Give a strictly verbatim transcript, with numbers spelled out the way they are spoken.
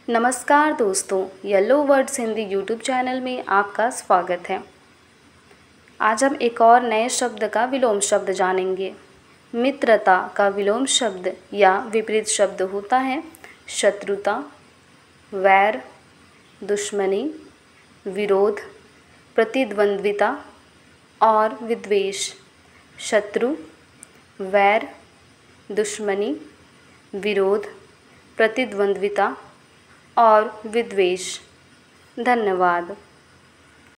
नमस्कार दोस्तों, yellow words Hindi YouTube channel में आपका स्वागत है। आज हम एक और नए शब्द का विलोम शब्द जानेंगे। मित्रता का विलोम शब्द या विपरीत शब्द होता है शत्रुता, वैर, दुश्मनी, विरोध, प्रतिद्वंद्विता और विद्वेष। शत्रु, वैर, दुश्मनी, विरोध, प्रतिद्वंद्विता और विद्वेष। धन्यवाद।